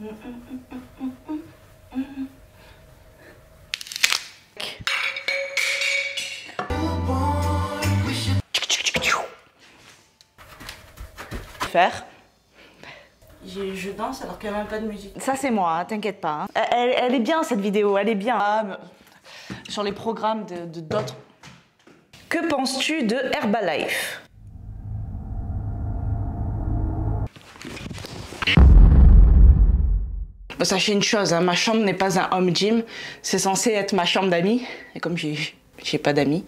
Faire. Je danse alors qu'il n'y a même pas de musique. Ça c'est moi, hein, t'inquiète pas. Hein. Elle est bien cette vidéo, elle est bien. Sur les programmes de d'autres. Que penses-tu de Herbalife? Sachez une chose, hein, ma chambre n'est pas un home gym, c'est censé être ma chambre d'amis. Et comme j'ai pas d'amis.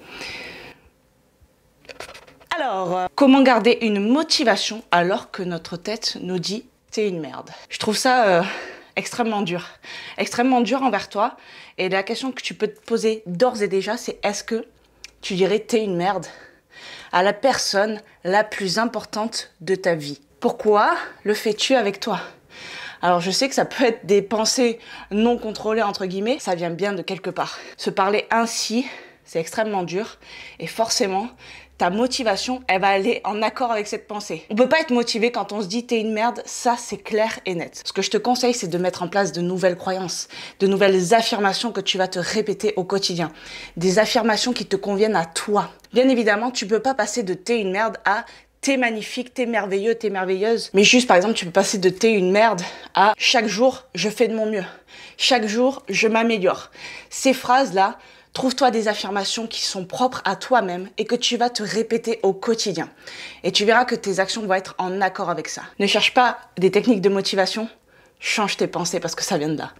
Alors, comment garder une motivation alors que notre tête nous dit t'es une merde? Je trouve ça extrêmement dur envers toi. Et la question que tu peux te poser d'ores et déjà, c'est est-ce que tu dirais t'es une merde à la personne la plus importante de ta vie? Pourquoi le fais-tu avec toi? Alors je sais que ça peut être des pensées non contrôlées entre guillemets, ça vient bien de quelque part. Se parler ainsi, c'est extrêmement dur et forcément, ta motivation, elle va aller en accord avec cette pensée. On peut pas être motivé quand on se dit t'es une merde, ça c'est clair et net. Ce que je te conseille, c'est de mettre en place de nouvelles croyances, de nouvelles affirmations que tu vas te répéter au quotidien. Des affirmations qui te conviennent à toi. Bien évidemment, tu peux pas passer de t'es une merde à t'es magnifique, t'es merveilleux, t'es merveilleuse. Mais juste, par exemple, tu peux passer de t'es une merde à chaque jour, je fais de mon mieux. Chaque jour, je m'améliore. Ces phrases-là, trouve-toi des affirmations qui sont propres à toi-même et que tu vas te répéter au quotidien. Et tu verras que tes actions vont être en accord avec ça. Ne cherche pas des techniques de motivation, change tes pensées parce que ça vient de là.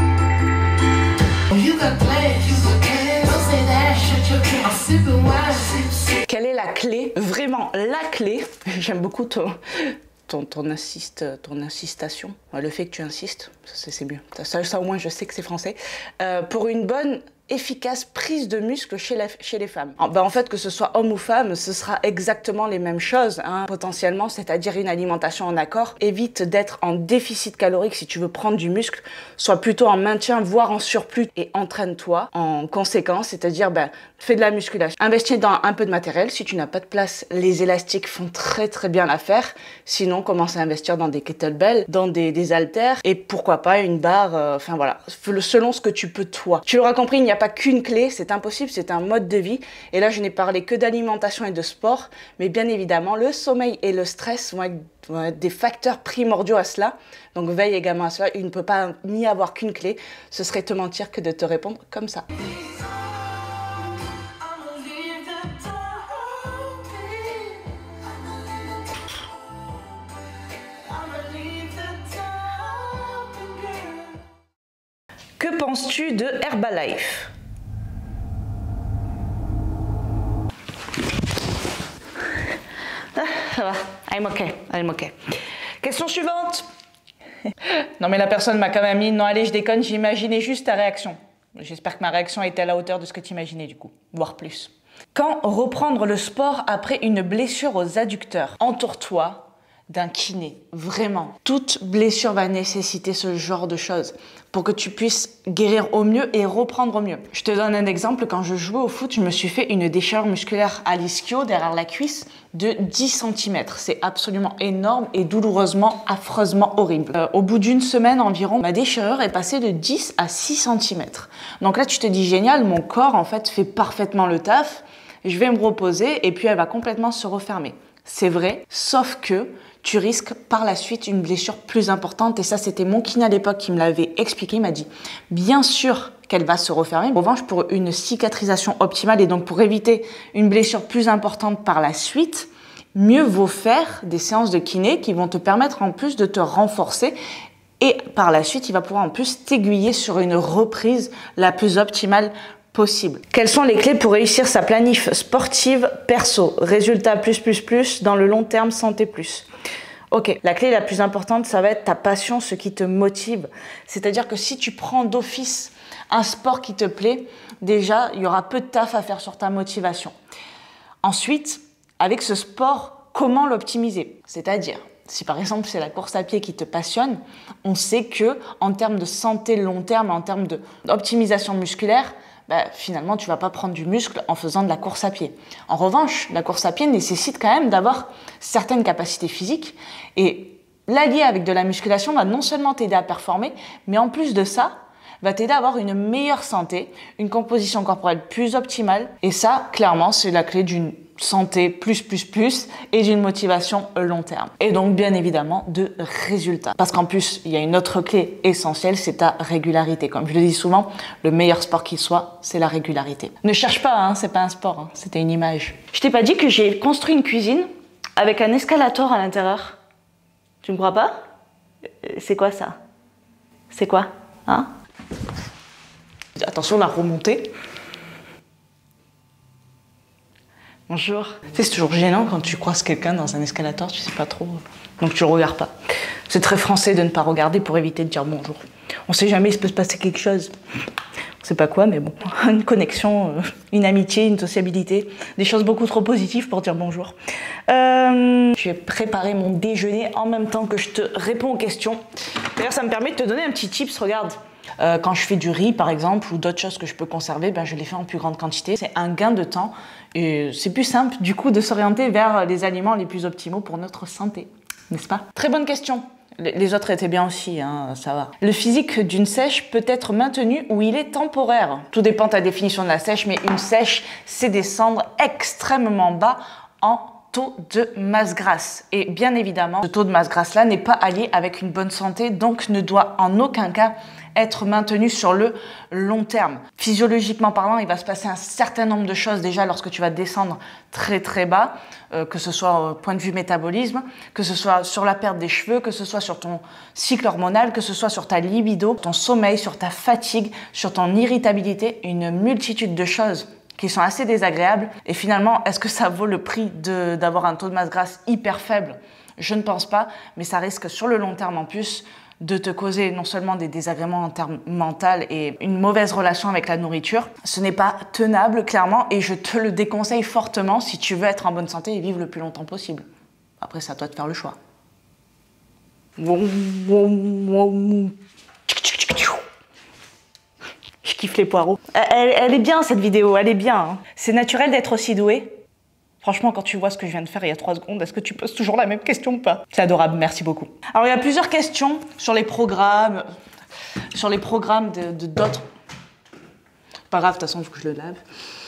Quelle est la clé? Vraiment, la clé. J'aime beaucoup ton insistation. Le fait que tu insistes, c'est mieux. Ça, au moins, je sais que c'est français. Pour une bonne, efficace prise de muscle chez les femmes. En fait, que ce soit homme ou femme, ce sera exactement les mêmes choses, hein, potentiellement, c'est-à-dire une alimentation en accord. Évite d'être en déficit calorique si tu veux prendre du muscle, sois plutôt en maintien, voire en surplus, et entraîne-toi en conséquence, c'est-à-dire fais de la musculation. Investis dans un peu de matériel, si tu n'as pas de place, les élastiques font très bien l'affaire, sinon commence à investir dans des kettlebells, dans des haltères, et pourquoi pas une barre, enfin voilà, selon ce que tu peux toi. Tu l'auras compris, il n'y a pas qu'une clé, c'est impossible, c'est un mode de vie. Et là, je n'ai parlé que d'alimentation et de sport, mais bien évidemment, le sommeil et le stress vont être des facteurs primordiaux à cela. Donc veille également à cela, il ne peut pas n'y avoir qu'une clé. Ce serait te mentir que de te répondre comme ça. Que penses-tu de Herbalife? Ça va, I'm okay. Question suivante. Non mais la personne m'a quand même mis, non allez je déconne, j'imaginais juste ta réaction. J'espère que ma réaction était à la hauteur de ce que tu imaginais du coup, voire plus. Quand reprendre le sport après une blessure aux adducteurs? Entoure-toi d'un kiné, vraiment. Toute blessure va nécessiter ce genre de choses pour que tu puisses guérir au mieux et reprendre au mieux. Je te donne un exemple, quand je jouais au foot, je me suis fait une déchirure musculaire à l'ischio, derrière la cuisse, de 10 cm. C'est absolument énorme et douloureusement, affreusement horrible. Au bout d'une semaine environ, ma déchirure est passée de 10 à 6 cm. Donc là, tu te dis génial, mon corps en fait parfaitement le taf, je vais me reposer et puis elle va complètement se refermer. C'est vrai, sauf que tu risques par la suite une blessure plus importante. Et ça, c'était mon kiné à l'époque qui me l'avait expliqué. Il m'a dit, bien sûr qu'elle va se refermer. En revanche, pour une cicatrisation optimale et donc pour éviter une blessure plus importante par la suite, mieux vaut faire des séances de kiné qui vont te permettre en plus de te renforcer. Et par la suite, il va pouvoir en plus t'aiguiller sur une reprise la plus optimale possible. Quelles sont les clés pour réussir sa planif sportive perso? Résultat plus dans le long terme, santé plus. Ok, la clé la plus importante, ça va être ta passion, ce qui te motive. C'est-à-dire que si tu prends d'office un sport qui te plaît, déjà, il y aura peu de taf à faire sur ta motivation. Ensuite, avec ce sport, comment l'optimiser? C'est-à-dire, si par exemple c'est la course à pied qui te passionne, on sait que en termes de santé long terme, en termes d'optimisation musculaire, finalement, tu ne vas pas prendre du muscle en faisant de la course à pied. En revanche, la course à pied nécessite quand même d'avoir certaines capacités physiques et L'allier avec de la musculation va non seulement t'aider à performer, mais en plus de ça, va t'aider à avoir une meilleure santé, une composition corporelle plus optimale. Et ça, clairement, c'est la clé d'une santé plus et d'une motivation long terme. Et donc, bien évidemment, de résultats. Parce qu'en plus, il y a une autre clé essentielle, c'est ta régularité. Comme je le dis souvent, le meilleur sport qu'il soit, c'est la régularité. Ne cherche pas, hein, c'est pas un sport, hein, c'était une image. Je t'ai pas dit que j'ai construit une cuisine avec un escalator à l'intérieur? Tu me crois pas? C'est quoi ça? C'est quoi? Hein? Attention, la remontée. Bonjour. C'est toujours gênant quand tu croises quelqu'un dans un escalator, tu sais pas trop. Donc tu le regardes pas. C'est très français de ne pas regarder pour éviter de dire bonjour. On sait jamais, il se peut se passer quelque chose. On sait pas quoi, mais bon. Une connexion, une amitié, une sociabilité. Des choses beaucoup trop positives pour dire bonjour. Je vais préparer mon déjeuner en même temps que je te réponds aux questions. D'ailleurs, ça me permet de te donner un petit tips, regarde. Quand je fais du riz par exemple ou d'autres choses que je peux conserver, ben, je les fais en plus grande quantité. C'est un gain de temps et c'est plus simple du coup de s'orienter vers les aliments les plus optimaux pour notre santé, n'est-ce pas? Très bonne question. Les autres étaient bien aussi, hein, ça va. Le physique d'une sèche peut être maintenu ou il est temporaire. Tout dépend de ta définition de la sèche, mais une sèche, c'est descendre extrêmement bas en taux de masse grasse. Et bien évidemment, ce taux de masse grasse-là n'est pas allié avec une bonne santé, donc ne doit en aucun cas être maintenu sur le long terme. Physiologiquement parlant, il va se passer un certain nombre de choses déjà lorsque tu vas descendre très bas, que ce soit au point de vue métabolisme, que ce soit sur la perte des cheveux, que ce soit sur ton cycle hormonal, que ce soit sur ta libido, ton sommeil, sur ta fatigue, sur ton irritabilité, une multitude de choses qui sont assez désagréables. Et finalement, est-ce que ça vaut le prix d'avoir un taux de masse grasse hyper faible? Je ne pense pas, mais ça risque sur le long terme en plus de te causer non seulement des désagréments en termes mentaux et une mauvaise relation avec la nourriture. Ce n'est pas tenable, clairement, et je te le déconseille fortement si tu veux être en bonne santé et vivre le plus longtemps possible. Après, c'est à toi de faire le choix. Je kiffe les poireaux. Elle est bien, cette vidéo, elle est bien. Hein. C'est naturel d'être aussi doué. Franchement, quand tu vois ce que je viens de faire il y a 3 secondes, est-ce que tu poses toujours la même question ou pas? C'est adorable, merci beaucoup. Alors, il y a plusieurs questions sur les programmes de d'autres... Pas grave, de toute façon, il faut que je le lave.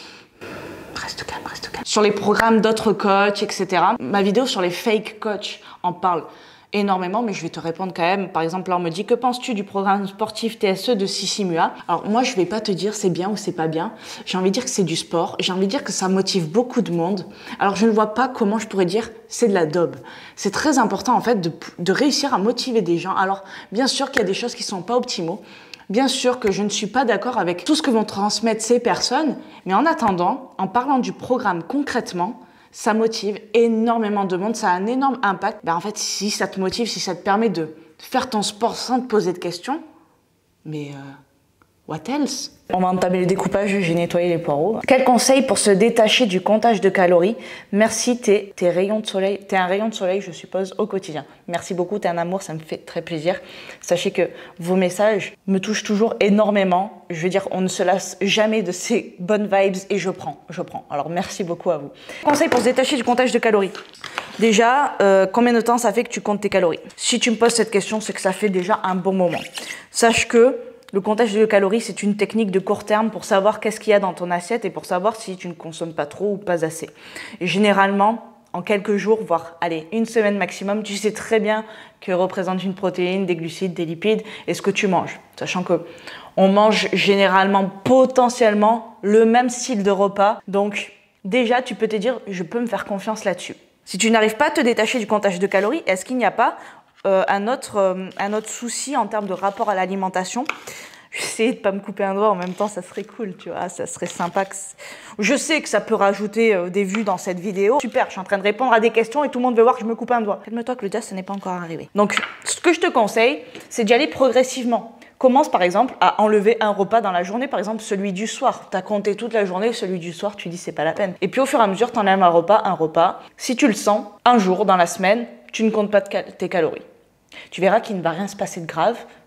Reste calme, reste calme. Sur les programmes d'autres coachs, etc. Ma vidéo sur les fake coachs en parle énormément, mais je vais te répondre quand même. Par exemple, là, on me dit, que penses-tu du programme sportif TSE de Sissi Mua? Alors, moi, je vais pas te dire c'est bien ou c'est pas bien. J'ai envie de dire que c'est du sport. J'ai envie de dire que ça motive beaucoup de monde. Alors, je ne vois pas comment je pourrais dire c'est de la daube. C'est très important, en fait, de réussir à motiver des gens. Alors, bien sûr qu'il y a des choses qui sont pas optimaux. Bien sûr que je ne suis pas d'accord avec tout ce que vont transmettre ces personnes. Mais en attendant, en parlant du programme concrètement, ça motive énormément de monde, ça a un énorme impact. Ben en fait, si ça te motive, si ça te permet de faire ton sport sans te poser de questions, mais what else? On va entamer le découpage, j'ai nettoyé les poireaux. Quel conseil pour se détacher du comptage de calories? Merci, t'es un rayon de soleil, je suppose, au quotidien. Merci beaucoup, t'es un amour, ça me fait très plaisir. Sachez que vos messages me touchent toujours énormément. Je veux dire, on ne se lasse jamais de ces bonnes vibes et je prends. Alors merci beaucoup à vous. Conseil pour se détacher du comptage de calories. Déjà, combien de temps ça fait que tu comptes tes calories? Si tu me poses cette question, c'est que ça fait déjà un bon moment. Sache que le comptage de calories, c'est une technique de court terme pour savoir qu'est-ce qu'il y a dans ton assiette et pour savoir si tu ne consommes pas trop ou pas assez. Et généralement, en quelques jours, voire allez, une semaine maximum, tu sais très bien que représente une protéine, des glucides, des lipides et ce que tu manges. Sachant que on mange généralement, potentiellement, le même style de repas. Donc déjà, tu peux te dire, je peux me faire confiance là-dessus. Si tu n'arrives pas à te détacher du comptage de calories, est-ce qu'il n'y a pas un autre souci en termes de rapport à l'alimentation? J'essaie de pas me couper un doigt en même temps, ça serait cool, tu vois, ça serait sympa. Je sais que ça peut rajouter des vues dans cette vidéo. Super, je suis en train de répondre à des questions et tout le monde veut voir que je me coupe un doigt. Calme-toi Claudia, ce n'est pas encore arrivé. Donc, ce que je te conseille, c'est d'y aller progressivement. Commence par exemple à enlever un repas dans la journée, par exemple celui du soir. Tu as compté toute la journée, celui du soir, tu dis c'est pas la peine. Et puis au fur et à mesure, tu enlèves un repas. Si tu le sens, un jour dans la semaine, tu ne comptes pas tes calories. Tu verras qu'il ne va rien se passer de grave,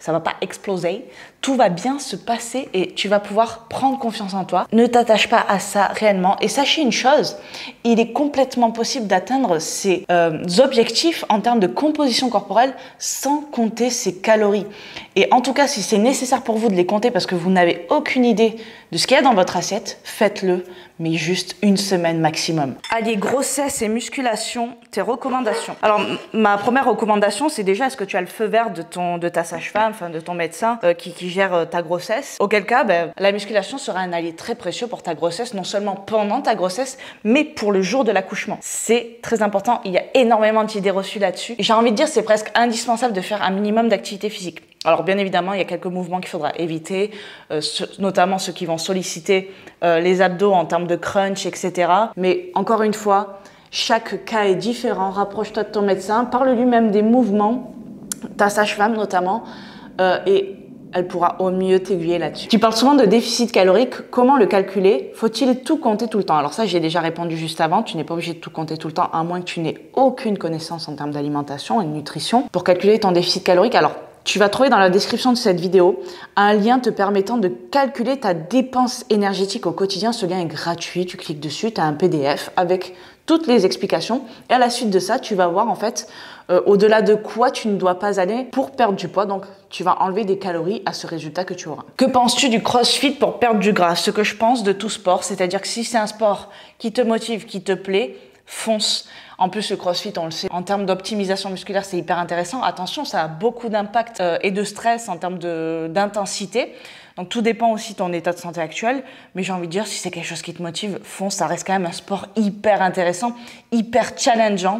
ça va pas exploser, tout va bien se passer et tu vas pouvoir prendre confiance en toi. Ne t'attache pas à ça réellement. Et sachez une chose, il est complètement possible d'atteindre ces objectifs en termes de composition corporelle sans compter ses calories. Et en tout cas, si c'est nécessaire pour vous de les compter parce que vous n'avez aucune idée de ce qu'il y a dans votre assiette, faites-le, mais juste une semaine maximum. Allier grossesse et musculation, tes recommandations. Alors, ma première recommandation, c'est déjà, est-ce que tu as le feu vert de ta sage-femme, enfin de ton médecin qui gère ta grossesse? Auquel cas, la musculation sera un allié très précieux pour ta grossesse, non seulement pendant ta grossesse, mais pour le jour de l'accouchement. C'est très important, il y a énormément d'idées reçues là-dessus. J'ai envie de dire, c'est presque indispensable de faire un minimum d'activité physique. Alors bien évidemment, il y a quelques mouvements qu'il faudra éviter, notamment ceux qui vont solliciter les abdos en termes de crunch, etc. Mais encore une fois, chaque cas est différent. Rapproche-toi de ton médecin, parle-lui même des mouvements, ta sage-femme notamment, et elle pourra au mieux t'aiguiller là-dessus. Tu parles souvent de déficit calorique. Comment le calculer? Faut-il tout compter tout le temps? Alors ça, j'ai déjà répondu juste avant. Tu n'es pas obligé de tout compter tout le temps, à moins que tu n'aies aucune connaissance en termes d'alimentation et de nutrition. Pour calculer ton déficit calorique, alors tu vas trouver dans la description de cette vidéo un lien te permettant de calculer ta dépense énergétique au quotidien. Ce lien est gratuit, tu cliques dessus, tu as un PDF avec toutes les explications. Et à la suite de ça, tu vas voir en fait au-delà de quoi tu ne dois pas aller pour perdre du poids. Donc, tu vas enlever des calories à ce résultat que tu auras. Que penses-tu du CrossFit pour perdre du gras? Ce que je pense de tout sport, c'est-à-dire que si c'est un sport qui te motive, qui te plaît, fonce. En plus, le CrossFit, on le sait, en termes d'optimisation musculaire, c'est hyper intéressant. Attention, ça a beaucoup d'impact et de stress en termes d'intensité. Donc, tout dépend aussi de ton état de santé actuel. Mais j'ai envie de dire, si c'est quelque chose qui te motive, fonce. Ça reste quand même un sport hyper intéressant, hyper challengeant.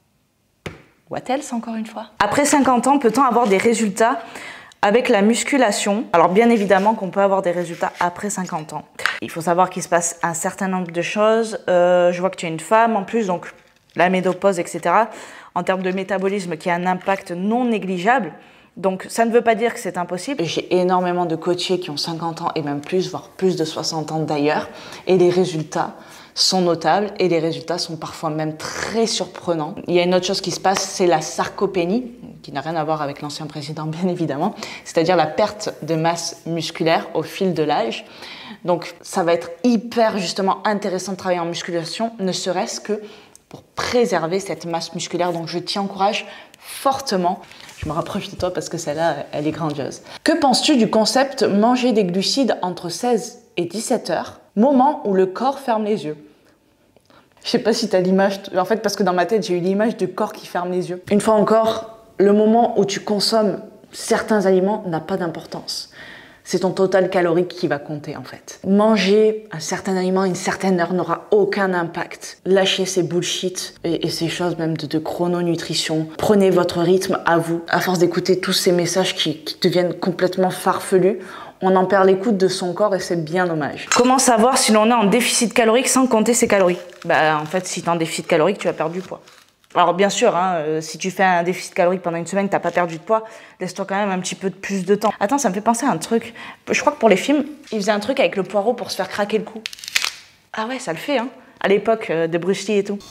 What else, encore une fois? Après 50 ans, peut-on avoir des résultats avec la musculation? Alors, bien évidemment qu'on peut avoir des résultats après 50 ans. Il faut savoir qu'il se passe un certain nombre de choses. Je vois que tu es une femme en plus, donc la ménopause, etc. En termes de métabolisme, qui a un impact non négligeable. Donc, ça ne veut pas dire que c'est impossible. J'ai énormément de coachés qui ont 50 ans et même plus, voire plus de 60 ans d'ailleurs. Et les résultats sont notables et les résultats sont parfois même très surprenants. Il y a une autre chose qui se passe, c'est la sarcopénie, qui n'a rien à voir avec l'ancien président, bien évidemment. C'est-à-dire la perte de masse musculaire au fil de l'âge. Donc, ça va être hyper justement intéressant de travailler en musculation, ne serait-ce que pour préserver cette masse musculaire. Donc, je t'y encourage fortement. Je me rapproche de toi parce que celle-là, elle est grandiose. Que penses-tu du concept manger des glucides entre 16 et 17 heures, moment où le corps ferme les yeux? Je sais pas si tu as l'image, en fait, parce que dans ma tête, j'ai eu l'image du corps qui ferme les yeux. Une fois encore, le moment où tu consommes certains aliments n'a pas d'importance. C'est ton total calorique qui va compter en fait. Manger un certain aliment à une certaine heure n'aura aucun impact. Lâchez ces bullshit et ces choses même de chrononutrition. Prenez votre rythme à vous. À force d'écouter tous ces messages qui deviennent complètement farfelus, on en perd l'écoute de son corps et c'est bien dommage. Comment savoir si l'on est en déficit calorique sans compter ses calories? En fait, si tu es en déficit calorique, tu vas perdre du poids. Alors bien sûr, si tu fais un déficit calorique pendant une semaine, t'as pas perdu de poids, laisse-toi quand même un petit peu plus de temps. Attends, ça me fait penser à un truc. Je crois que pour les films, ils faisaient un truc avec le poireau pour se faire craquer le cou. Ah ouais, ça le fait, à l'époque de Bruce Lee et tout.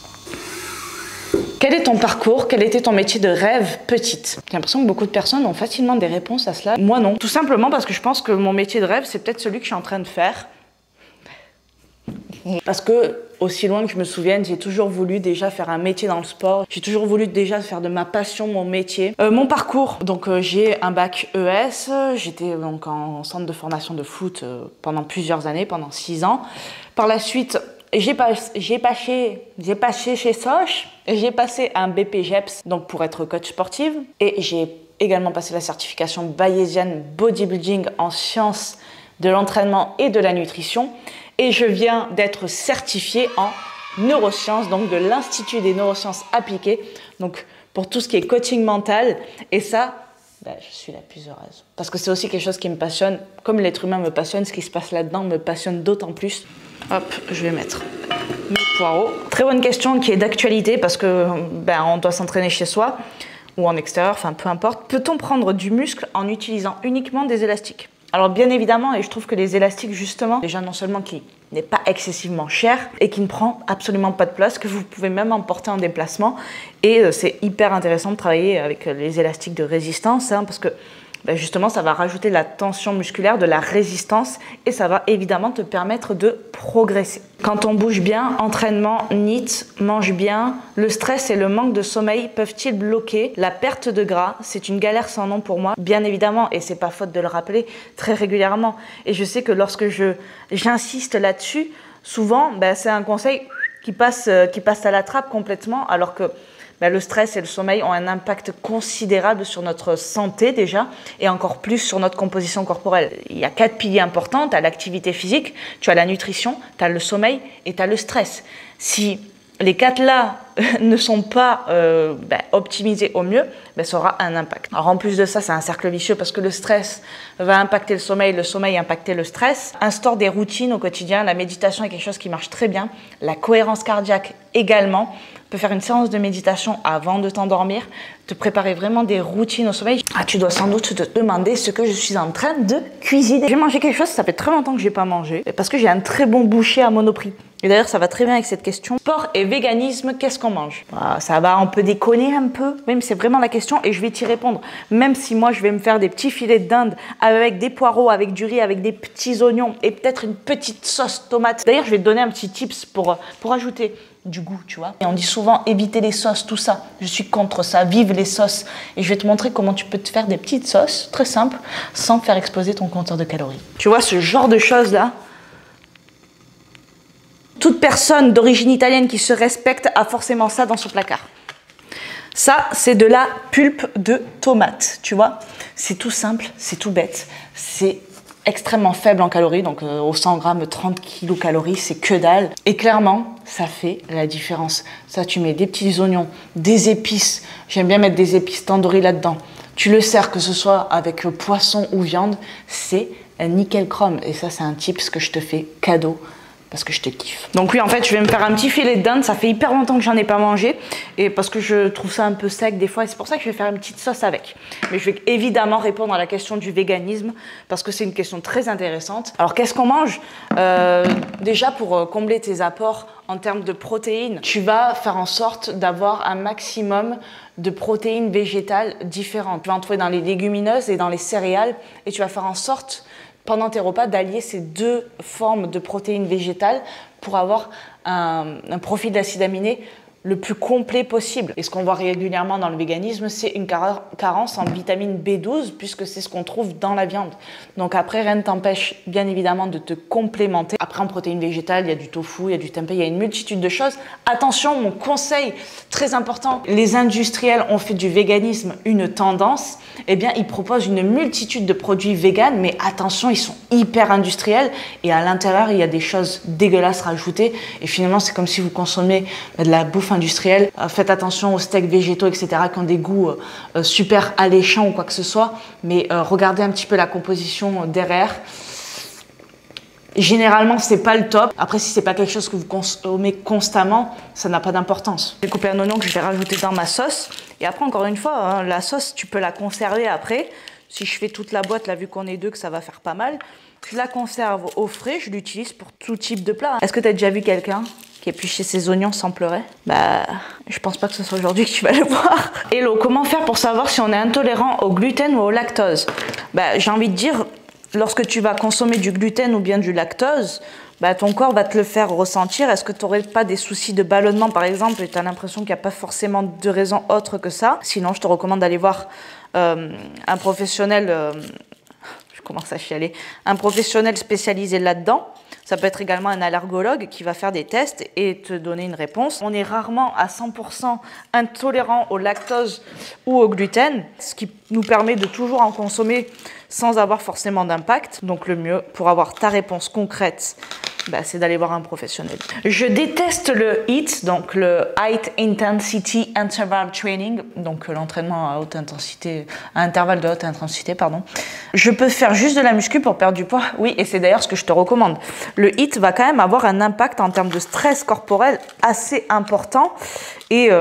Quel est ton parcours? Quel était ton métier de rêve petite? J'ai l'impression que beaucoup de personnes ont facilement des réponses à cela. Moi non. Tout simplement parce que je pense que mon métier de rêve, c'est peut-être celui que je suis en train de faire. Parce que, aussi loin que je me souvienne, j'ai toujours voulu déjà faire un métier dans le sport. J'ai toujours voulu déjà faire de ma passion mon métier. Mon parcours, donc j'ai un bac ES. J'étais donc en centre de formation de foot pendant plusieurs années, pendant 6 ans. Par la suite, j'ai passé chez Soch. J'ai passé un BPGEPS donc pour être coach sportive. Et j'ai également passé la certification Bayesian Bodybuilding en sciences de l'entraînement et de la nutrition. Et je viens d'être certifiée en neurosciences, donc de l'Institut des neurosciences appliquées, donc pour tout ce qui est coaching mental. Et ça, je suis la plus heureuse. Parce que c'est aussi quelque chose qui me passionne. Comme l'être humain me passionne, ce qui se passe là-dedans me passionne d'autant plus. Hop, je vais mettre mes poireaux. Très bonne question qui est d'actualité parce que on doit s'entraîner chez soi ou en extérieur, enfin peu importe. Peut-on prendre du muscle en utilisant uniquement des élastiques? Alors bien évidemment, et je trouve que les élastiques justement, déjà non seulement qui n'est pas excessivement cher et qui ne prend absolument pas de place, que vous pouvez même emporter en déplacement. Et c'est hyper intéressant de travailler avec les élastiques de résistance parce que ben justement, ça va rajouter de la tension musculaire, de la résistance et ça va évidemment te permettre de progresser. Quand on bouge bien, entraînement, NEAT, mange bien, le stress et le manque de sommeil peuvent-ils bloquer la perte de gras? C'est une galère sans nom pour moi, bien évidemment, et c'est pas faute de le rappeler très régulièrement. Et je sais que lorsque j'insiste là-dessus, souvent, ben, c'est un conseil qui passe à la trappe complètement, alors que ben, le stress et le sommeil ont un impact considérable sur notre santé déjà, et encore plus sur notre composition corporelle. Il y a 4 piliers importants, tu as l'activité physique, tu as la nutrition, tu as le sommeil et tu as le stress. Si les 4 là ne sont pas optimisés au mieux, ben, ça aura un impact. Alors en plus de ça, c'est un cercle vicieux parce que le stress va impacter le sommeil impacter le stress. Instaure des routines au quotidien, la méditation est quelque chose qui marche très bien, la cohérence cardiaque également. Tu peux faire une séance de méditation avant de t'endormir, te préparer vraiment des routines au sommeil. Ah, tu dois sans doute te demander ce que je suis en train de cuisiner. J'ai mangé quelque chose, ça fait très longtemps que je n'ai pas mangé, parce que j'ai un très bon boucher à Monoprix. Et d'ailleurs, ça va très bien avec cette question. Sport et véganisme, qu'est-ce qu'on mange? Ça va, on peut déconner un peu, même c'est vraiment la question et je vais t'y répondre. Même si moi, je vais me faire des petits filets de dinde avec des poireaux, avec du riz, avec des petits oignons et peut-être une petite sauce tomate. D'ailleurs, je vais te donner un petit tips pour ajouter du goût, tu vois. Et on dit souvent éviter les sauces, tout ça. Je suis contre ça, vive les sauces. Et je vais te montrer comment tu peux te faire des petites sauces, très simples, sans faire exploser ton compteur de calories. Tu vois, ce genre de choses-là, toute personne d'origine italienne qui se respecte a forcément ça dans son placard. Ça, c'est de la pulpe de tomate, tu vois. C'est tout simple, c'est tout bête. C'est extrêmement faible en calories, donc au 100 grammes, 30 kilocalories, c'est que dalle. Et clairement, ça fait la différence. Ça, tu mets des petits oignons, des épices. J'aime bien mettre des épices tandoori là-dedans. Tu le sers, que ce soit avec poisson ou viande, c'est nickel chrome. Et ça, c'est un tips que je te fais cadeau. Parce que je te kiffe. Donc oui, en fait, je vais me faire un petit filet de dinde. Ça fait hyper longtemps que j'en ai pas mangé. Et parce que je trouve ça un peu sec des fois. Et c'est pour ça que je vais faire une petite sauce avec. Mais je vais évidemment répondre à la question du véganisme. Parce que c'est une question très intéressante. Alors, qu'est-ce qu'on mange? Déjà, pour combler tes apports en termes de protéines, tu vas faire en sorte d'avoir un maximum de protéines végétales différentes. Tu vas en trouver dans les légumineuses et dans les céréales. Et tu vas faire en sorte pendant tes repas, d'allier ces deux formes de protéines végétales pour avoir un profil d'acides aminés le plus complet possible. Et ce qu'on voit régulièrement dans le véganisme, c'est une carence en vitamine B12, puisque c'est ce qu'on trouve dans la viande. Donc après, rien ne t'empêche bien évidemment de te complémenter. Après, en protéines végétales, il y a du tofu, il y a du tempeh, il y a une multitude de choses. Attention, mon conseil très important, les industriels ont fait du véganisme une tendance. Eh bien, ils proposent une multitude de produits véganes, mais attention, ils sont hyper industriels et à l'intérieur, il y a des choses dégueulasses rajoutées. Et finalement, c'est comme si vous consommez de la bouffe industrielle. Faites attention aux steaks végétaux, etc., qui ont des goûts super alléchants ou quoi que ce soit. Mais regardez un petit peu la composition derrière. Généralement, c'est pas le top. Après, si c'est pas quelque chose que vous consommez constamment, ça n'a pas d'importance. J'ai coupé un oignon que je vais rajouter dans ma sauce. Et après, encore une fois, hein, la sauce, tu peux la conserver après. Si je fais toute la boîte, là, vu qu'on est deux, que ça va faire pas mal, je la conserve au frais. Je l'utilise pour tout type de plat. Est-ce que tu as déjà vu quelqu'un qui épluchait ses oignons sans pleurer? Bah, je pense pas que ce soit aujourd'hui que tu vas le voir. Hello, comment faire pour savoir si on est intolérant au gluten ou au lactose? Bah, j'ai envie de dire, lorsque tu vas consommer du gluten ou bien du lactose, bah, ton corps va te le faire ressentir. Est-ce que tu n'aurais pas des soucis de ballonnement par exemple et tu as l'impression qu'il n'y a pas forcément de raison autre que ça? Sinon, je te recommande d'aller voir un professionnel, je commence à chialer, un professionnel spécialisé là-dedans. Ça peut être également un allergologue qui va faire des tests et te donner une réponse. On est rarement à 100% intolérant au lactose ou au gluten, ce qui nous permet de toujours en consommer sans avoir forcément d'impact. Donc le mieux pour avoir ta réponse concrète, bah, c'est d'aller voir un professionnel. Je déteste le HIIT, donc le High Intensity Interval Training, donc l'entraînement à haute intensité, à intervalle de haute intensité, pardon. Je peux faire juste de la muscu pour perdre du poids, oui, et c'est d'ailleurs ce que je te recommande. Le HIIT va quand même avoir un impact en termes de stress corporel assez important et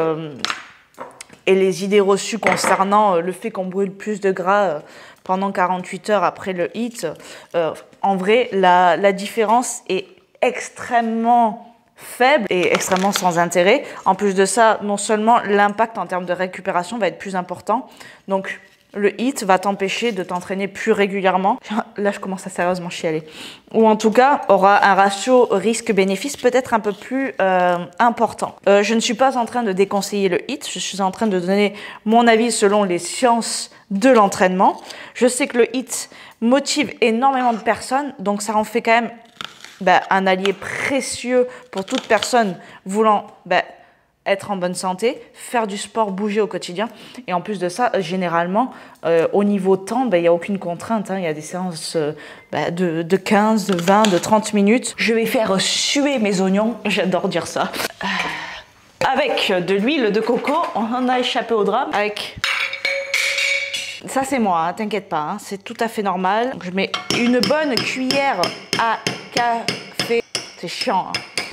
les idées reçues concernant le fait qu'on brûle plus de gras pendant 48 heures après le HIIT, en vrai, la différence est extrêmement faible et extrêmement sans intérêt. En plus de ça, non seulement l'impact en termes de récupération va être plus important, donc le HIIT va t'empêcher de t'entraîner plus régulièrement. Là, je commence à sérieusement chialer. Ou en tout cas, aura un ratio risque-bénéfice peut-être un peu plus important. Je ne suis pas en train de déconseiller le HIIT. Je suis en train de donner mon avis selon les sciences de l'entraînement. Je sais que le HIIT motive énormément de personnes, donc ça en fait quand même un allié précieux pour toute personne voulant être en bonne santé, faire du sport, bouger au quotidien. Et en plus de ça, généralement, au niveau temps, il n'y a aucune contrainte. Il y a des séances de 15, de 20, de 30 minutes. Je vais faire suer mes oignons, j'adore dire ça. Avec de l'huile de coco, on en a échappé au drame. Avec... Ça c'est moi, hein, t'inquiète pas, hein, c'est tout à fait normal. Donc, je mets une bonne cuillère à café. C'est chiant, hein.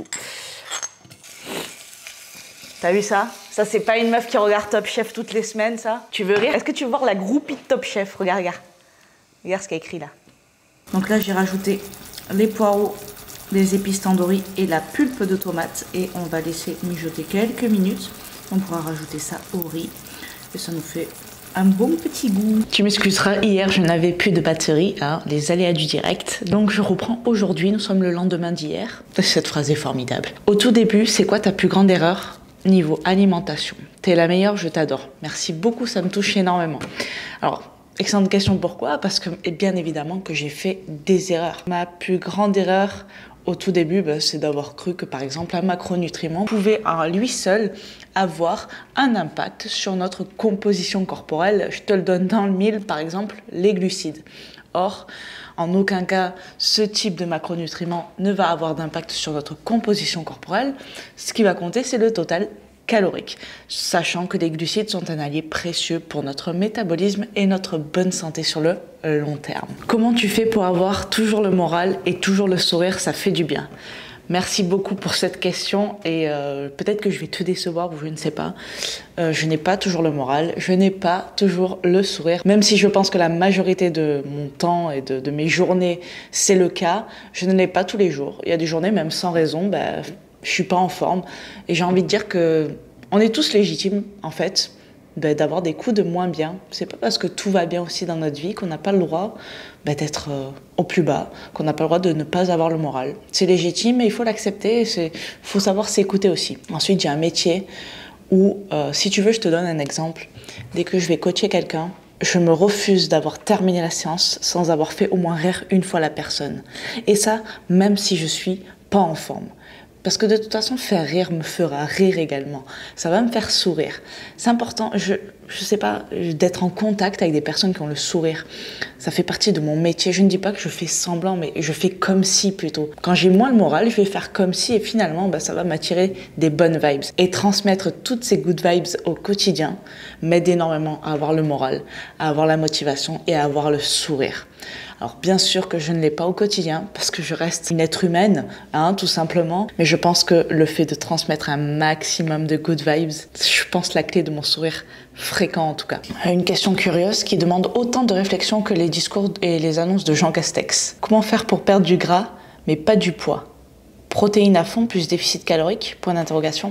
T'as vu ça? Ça, c'est pas une meuf qui regarde Top Chef toutes les semaines, ça? Tu veux rire? Est-ce que tu veux voir la groupie de Top Chef? Regarde, regarde. Regarde ce qu'il y a écrit là. Donc là, j'ai rajouté les poireaux, les épices tandoori et la pulpe de tomate. Et on va laisser mijoter quelques minutes. On pourra rajouter ça au riz. Et ça nous fait un bon petit goût. Tu m'excuseras, hier, je n'avais plus de batterie, hein, les aléas du direct. Donc je reprends aujourd'hui, nous sommes le lendemain d'hier. Cette phrase est formidable. Au tout début, c'est quoi ta plus grande erreur niveau alimentation? T'es la meilleure, je t'adore. Merci beaucoup, ça me touche énormément. Alors, excellente question, pourquoi? Parce que, bien évidemment, que j'ai fait des erreurs. Ma plus grande erreur au tout début, c'est d'avoir cru que, par exemple, un macronutriment pouvait, à lui seul, avoir un impact sur notre composition corporelle. Je te le donne dans le mille, par exemple, les glucides. Or, en aucun cas, ce type de macronutriment ne va avoir d'impact sur notre composition corporelle. Ce qui va compter, c'est le total calorique, sachant que les glucides sont un allié précieux pour notre métabolisme et notre bonne santé sur le long terme. Comment tu fais pour avoir toujours le moral et toujours le sourire? Ça fait du bien. Merci beaucoup pour cette question et peut-être que je vais te décevoir ou je ne sais pas. Je n'ai pas toujours le moral, je n'ai pas toujours le sourire. Même si je pense que la majorité de mon temps et de mes journées, c'est le cas, je ne l'ai pas tous les jours. Il y a des journées, même sans raison, je suis pas en forme. Et j'ai envie de dire que on est tous légitimes, en fait, d'avoir des coups de moins bien. C'est pas parce que tout va bien aussi dans notre vie qu'on n'a pas le droit d'être au plus bas, qu'on n'a pas le droit de ne pas avoir le moral. C'est légitime et il faut l'accepter, il faut savoir s'écouter aussi. Ensuite, j'ai un métier où, si tu veux, je te donne un exemple. Dès que je vais coacher quelqu'un, je me refuse d'avoir terminé la séance sans avoir fait au moins rire une fois la personne. Et ça, même si je suis pas en forme. Parce que de toute façon, faire rire me fera rire également. Ça va me faire sourire. C'est important, je sais pas, d'être en contact avec des personnes qui ont le sourire. Ça fait partie de mon métier. Je ne dis pas que je fais semblant, mais je fais comme si plutôt. Quand j'ai moins le moral, je vais faire comme si et finalement, ça va m'attirer des bonnes vibes. Et transmettre toutes ces good vibes au quotidien m'aide énormément à avoir le moral, à avoir la motivation et à avoir le sourire. Alors bien sûr que je ne l'ai pas au quotidien parce que je reste une être humaine, tout simplement. Mais je pense que le fait de transmettre un maximum de good vibes, je pense la clé de mon sourire fréquent en tout cas. Une question curieuse qui demande autant de réflexion que les discours et les annonces de Jean Castex. Comment faire pour perdre du gras mais pas du poids? Protéines à fond plus déficit calorique, point d'interrogation.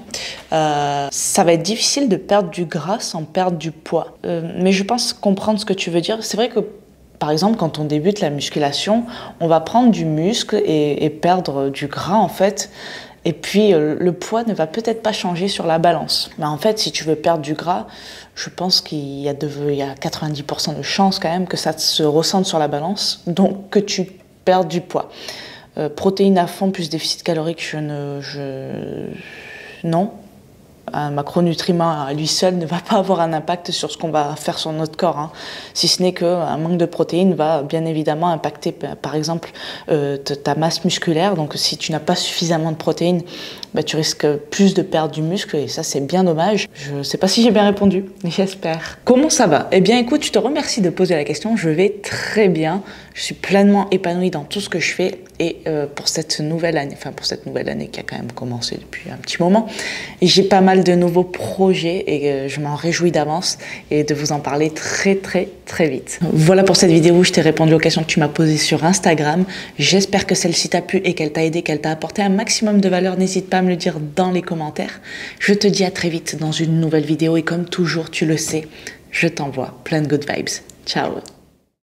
Ça va être difficile de perdre du gras sans perdre du poids. Mais je pense comprendre ce que tu veux dire. C'est vrai que par exemple, quand on débute la musculation, on va prendre du muscle et perdre du gras en fait. Et puis le poids ne va peut-être pas changer sur la balance. Mais en fait, si tu veux perdre du gras, je pense qu'il y a 90% de chances quand même que ça se ressente sur la balance, donc que tu perds du poids. Protéines à fond plus déficit calorique, non. Un macronutriment à lui seul ne va pas avoir un impact sur ce qu'on va faire sur notre corps. Si ce n'est qu'un manque de protéines va bien évidemment impacter par exemple ta masse musculaire. Donc si tu n'as pas suffisamment de protéines, tu risques plus de perdre du muscle et ça c'est bien dommage. Je ne sais pas si j'ai bien répondu, j'espère. Comment ça va? Eh bien écoute, je te remercie de poser la question. Je vais très bien. Je suis pleinement épanouie dans tout ce que je fais et pour cette nouvelle année qui a quand même commencé depuis un petit moment, j'ai pas mal de nouveaux projets et je m'en réjouis d'avance et de vous en parler très très très vite. Voilà pour cette vidéo, je t'ai répondu aux questions que tu m'as posées sur Instagram. J'espère que celle-ci t'a plu et qu'elle t'a aidé, qu'elle t'a apporté un maximum de valeur. N'hésite pas à me le dire dans les commentaires. Je te dis à très vite dans une nouvelle vidéo et comme toujours, tu le sais, Je t'envoie plein de good vibes. Ciao.